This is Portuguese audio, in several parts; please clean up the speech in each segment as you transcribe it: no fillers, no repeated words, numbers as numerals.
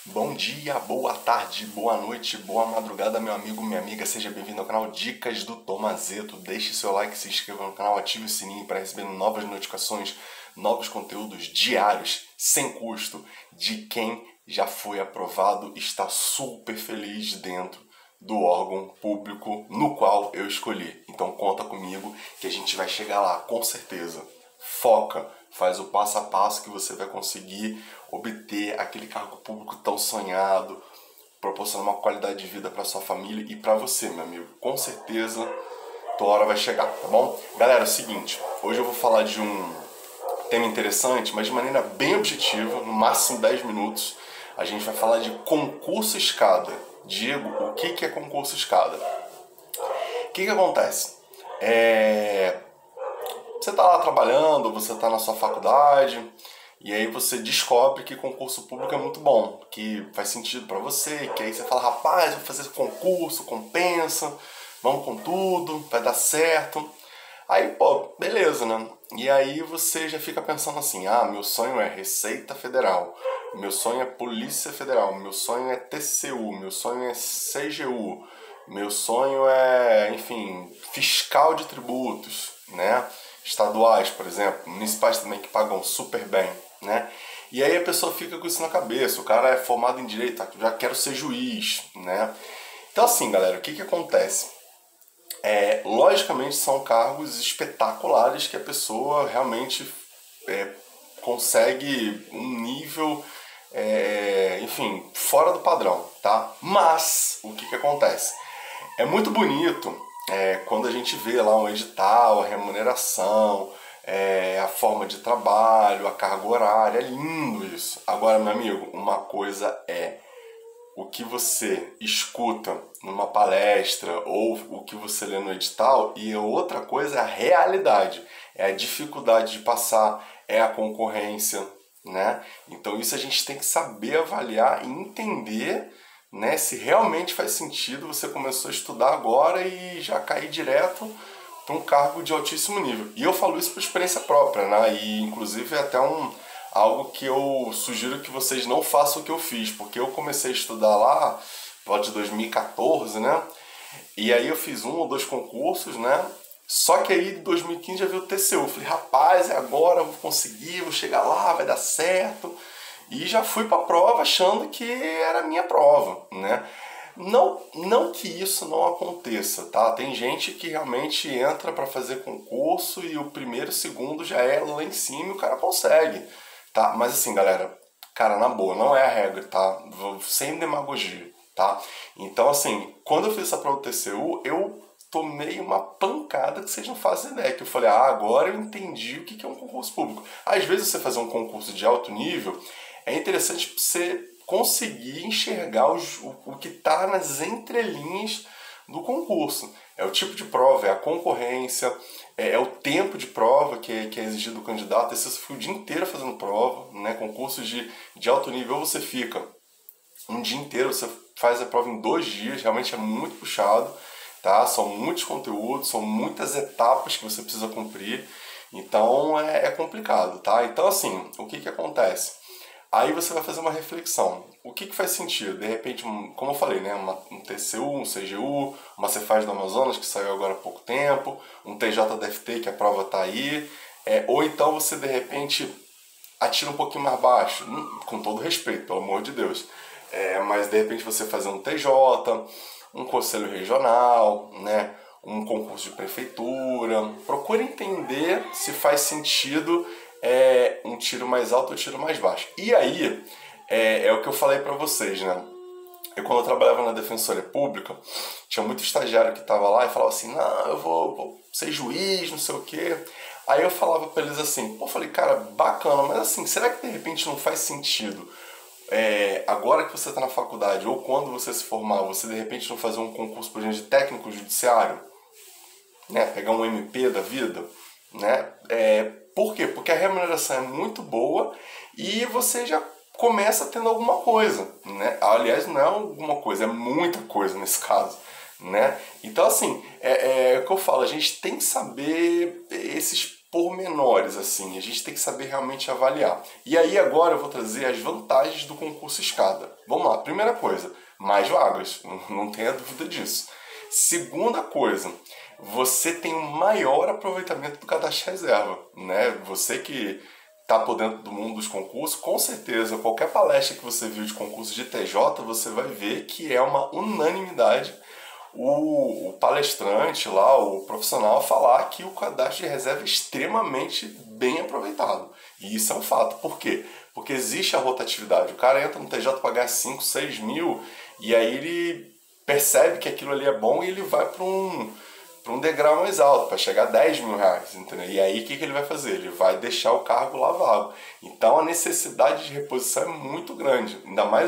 Bom dia, boa tarde, boa noite, boa madrugada, meu amigo, minha amiga. Seja bem-vindo ao canal Dicas do Tomazeto. Deixe seu like, se inscreva no canal, ative o sininho para receber novas notificações, novos conteúdos diários, sem custo, de quem já foi aprovado e está super feliz dentro do órgão público no qual eu escolhi. Então conta comigo que a gente vai chegar lá, com certeza. Foca, faz o passo a passo que você vai conseguir obter aquele cargo público tão sonhado, proporcionar uma qualidade de vida para sua família e para você, meu amigo. Com certeza, tua hora vai chegar, tá bom? Galera, é o seguinte, hoje eu vou falar de um tema interessante, mas de maneira bem objetiva, no máximo 10 minutos. A gente vai falar de concurso escada. Diego, o que é concurso escada? O que acontece? Você está lá trabalhando, você está na sua faculdade, e aí você descobre que concurso público é muito bom, que faz sentido para você, que aí você fala, rapaz, vou fazer esse concurso, compensa, vamos com tudo, vai dar certo. Aí, pô, beleza, né? E aí você já fica pensando assim, meu sonho é Receita Federal, meu sonho é Polícia Federal, meu sonho é TCU, meu sonho é CGU, meu sonho é, enfim, fiscal de tributos, né? Estaduais, por exemplo, municipais também que pagam super bem, né? E aí a pessoa fica com isso na cabeça, o cara é formado em direito, já quero ser juiz, né? Então assim, galera, o que acontece? Logicamente são cargos espetaculares que a pessoa realmente consegue um nível, enfim, fora do padrão, tá? Mas, o que acontece? É muito bonito quando a gente vê lá um edital, a remuneração, a forma de trabalho, a carga horária, é lindo isso. Agora, meu amigo, uma coisa é o que você escuta numa palestra ou o que você lê no edital e a outra coisa é a realidade, é a dificuldade de passar, é a concorrência, né? Então isso a gente tem que saber avaliar e entender, né, se realmente faz sentido você começou a estudar agora e já cair direto para um cargo de altíssimo nível. E eu falo isso por experiência própria, né? E inclusive é até algo que eu sugiro que vocês não façam o que eu fiz, porque eu comecei a estudar lá volta de 2014, né? E aí eu fiz 1 ou 2 concursos, né? Só que aí em 2015 já veio o TCU. Eu falei, rapaz, é agora, eu vou conseguir, vou chegar lá, vai dar certo. E já fui para a prova achando que era a minha prova, né? Não que isso não aconteça, tá? Tem gente que realmente entra para fazer concurso e o primeiro, segundo já é lá em cima e o cara consegue, tá? Mas assim, galera, cara, na boa, não é a regra, tá? Sem demagogia, tá? Então, assim, quando eu fiz essa prova do TCU, eu tomei uma pancada que vocês não fazem ideia. Que eu falei, agora eu entendi o que é um concurso público. Às vezes você fazer um concurso de alto nível, é interessante você conseguir enxergar o que está nas entrelinhas do concurso. É o tipo de prova, é a concorrência, é o tempo de prova que é exigido do candidato. Você fica o dia inteiro fazendo prova, né? Concursos de alto nível você fica um dia inteiro, você faz a prova em 2 dias, realmente é muito puxado, tá? São muitos conteúdos, são muitas etapas que você precisa cumprir, então é complicado, tá? Então assim, o que acontece? Aí você vai fazer uma reflexão. O que faz sentido? De repente, como eu falei, né? Um TCU, um CGU, uma Cefaz do Amazonas, que saiu agora há pouco tempo, um TJDFT, que a prova está aí. Ou então você, de repente, atira um pouquinho mais baixo, com todo respeito, pelo amor de Deus. Mas, de repente, você fazer um TJ, um conselho regional, né? Um concurso de prefeitura. Procure entender se faz sentido um tiro mais alto ou um tiro mais baixo. E aí, é o que eu falei para vocês, né? Quando eu trabalhava na Defensoria Pública, tinha muito estagiário que estava lá e falava assim, não, eu vou ser juiz, não sei o quê. Aí eu falava para eles assim, falei, cara, bacana, mas assim, será que de repente não faz sentido, agora que você está na faculdade ou quando você se formar, você de repente não fazer um concurso, por exemplo, de técnico judiciário, né? Pegar um MP da vida, né? Por quê? Porque a remuneração é muito boa e você já começa tendo alguma coisa, né? Aliás, não é alguma coisa, é muita coisa nesse caso, né? Então, assim, o que eu falo, a gente tem que saber esses pormenores, assim, a gente tem que saber realmente avaliar. E aí agora eu vou trazer as vantagens do concurso escada. Vamos lá, primeira coisa, mais vagas, não tenha dúvida disso. Segunda coisa, você tem um maior aproveitamento do cadastro reserva, né? Você que está por dentro do mundo dos concursos, com certeza, qualquer palestra que você viu de concurso de TJ, você vai ver que é uma unanimidade o palestrante lá, o profissional, falar que o cadastro de reserva é extremamente bem aproveitado. E isso é um fato. Por quê? Porque existe a rotatividade. O cara entra no TJ para ganhar 5, 6 mil e aí ele percebe que aquilo ali é bom e ele vai para um degrau mais alto, para chegar a 10 mil reais, entendeu? E aí o que ele vai fazer? Ele vai deixar o cargo lá vago. Então a necessidade de reposição é muito grande. Ainda mais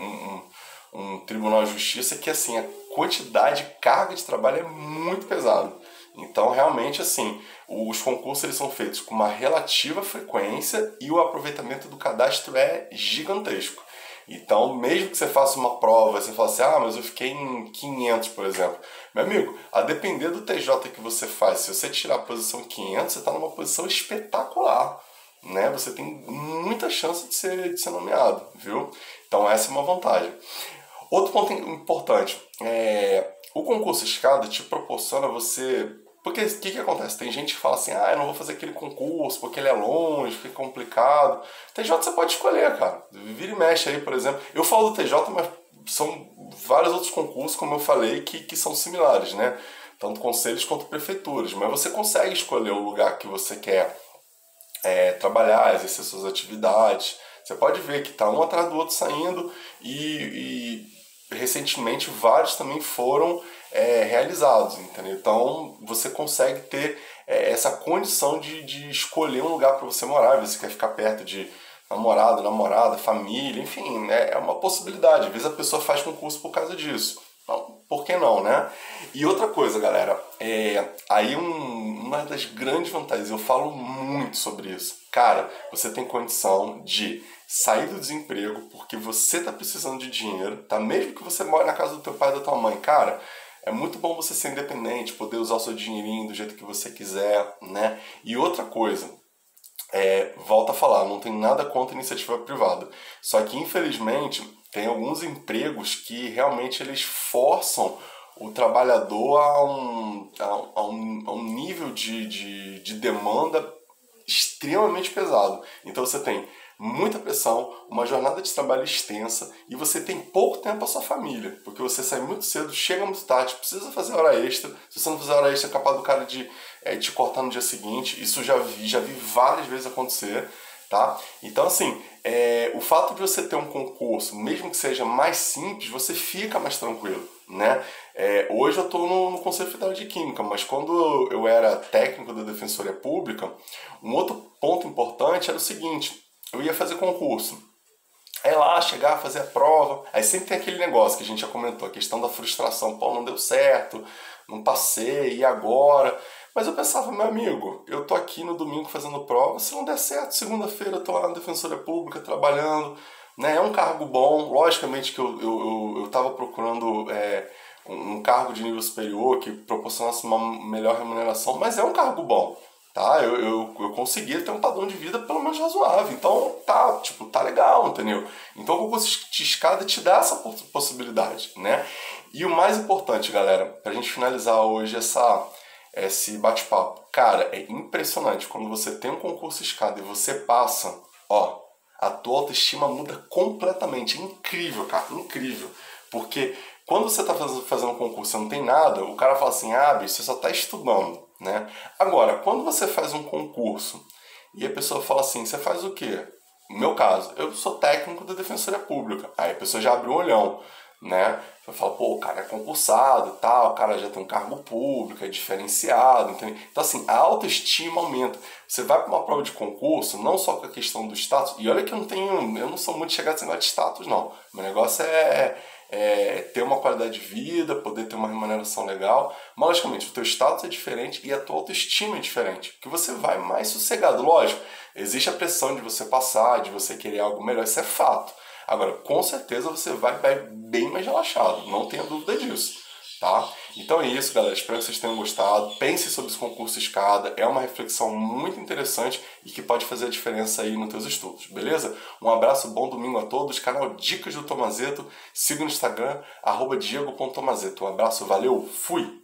um tribunal de justiça que, assim, a quantidade de carga de trabalho é muito pesada. Então, realmente, assim, os concursos eles são feitos com uma relativa frequência e o aproveitamento do cadastro é gigantesco. Então, mesmo que você faça uma prova, você fala assim, mas eu fiquei em 500, por exemplo. Meu amigo, a depender do TJ que você faz, se você tirar a posição 500, você está numa posição espetacular, né? Você tem muita chance de ser nomeado, viu? Então, essa é uma vantagem. Outro ponto importante, o concurso escada te proporciona você... Porque o que acontece? Tem gente que fala assim, eu não vou fazer aquele concurso porque ele é longe, fica complicado. TJ você pode escolher, cara. Vira e mexe aí, por exemplo. Eu falo do TJ, mas são vários outros concursos, como eu falei, que são similares, né? Tanto conselhos quanto prefeituras. Mas você consegue escolher o lugar que você quer trabalhar, exercer suas atividades. Você pode ver que está um atrás do outro saindo e recentemente vários também foram realizados, entendeu? Então você consegue ter essa condição de escolher um lugar para você morar. Você quer ficar perto de namorado, namorada, família, enfim, né? É uma possibilidade. Às vezes a pessoa faz concurso por causa disso. Então, por que não, né? E outra coisa, galera, aí uma das grandes vantagens, eu falo muito sobre isso. Cara, você tem condição de sair do desemprego porque você está precisando de dinheiro, tá? Mesmo que você mora na casa do teu pai e da tua mãe, cara, é muito bom você ser independente, poder usar o seu dinheirinho do jeito que você quiser, né? E outra coisa, volta a falar, não tem nada contra a iniciativa privada. Só que, infelizmente, tem alguns empregos que realmente eles forçam o trabalhador a um nível de demanda extremamente pesado. Então você tem muita pressão, uma jornada de trabalho extensa e você tem pouco tempo para sua família, porque você sai muito cedo, chega muito tarde, precisa fazer hora extra. Se você não fizer hora extra, é capaz do cara de te cortar no dia seguinte. Isso já vi várias vezes acontecer, tá? Então, assim, o fato de você ter um concurso, mesmo que seja mais simples, você fica mais tranquilo, né? Hoje eu estou no Conselho Federal de Química, mas quando eu era técnico da Defensoria Pública, um outro ponto importante era o seguinte: eu ia fazer concurso. Aí lá, chegar, fazer a prova. Aí sempre tem aquele negócio que a gente já comentou, a questão da frustração. Pô, não deu certo, não passei, e agora? Mas eu pensava, meu amigo, eu tô aqui no domingo fazendo prova, se não der certo, segunda-feira eu tô lá na Defensoria Pública trabalhando, né? É um cargo bom, logicamente que eu tava procurando um cargo de nível superior que proporcionasse uma melhor remuneração, mas é um cargo bom. Tá, eu conseguia ter um padrão de vida pelo menos razoável. Então tá legal, entendeu? Então o concurso de escada te dá essa possibilidade, né? E o mais importante, galera, pra gente finalizar hoje esse bate-papo. Cara, é impressionante quando você tem um concurso escada e você passa, a tua autoestima muda completamente. É incrível, cara, incrível. Porque quando você tá fazendo um concurso e não tem nada, o cara fala assim, bicho, você só tá estudando, né? Agora, quando você faz um concurso e a pessoa fala assim, você faz o quê? No meu caso, eu sou técnico da Defensoria Pública. Aí a pessoa já abre o olhão, né? Eu falo, pô, o cara é concursado e tal, o cara já tem um cargo público, é diferenciado, entendeu? Então, assim, a autoestima aumenta. Você vai para uma prova de concurso, não só com a questão do status, e olha que eu não sou muito chegado a esse negócio de status, não. Meu negócio é ter uma qualidade de vida, poder ter uma remuneração legal. Mas, logicamente, o teu status é diferente e a tua autoestima é diferente. Porque você vai mais sossegado. Lógico, existe a pressão de você passar, de você querer algo melhor. Isso é fato. Agora, com certeza você vai bem mais relaxado. Não tenha dúvida disso. tá? Então é isso, galera. Espero que vocês tenham gostado. Pense sobre esse concurso escada. É uma reflexão muito interessante e que pode fazer a diferença aí nos teus estudos, beleza? Um abraço, bom domingo a todos. Canal Dicas do Tomazetto. Siga no Instagram, @diego.tomazetto. Um abraço, valeu, fui!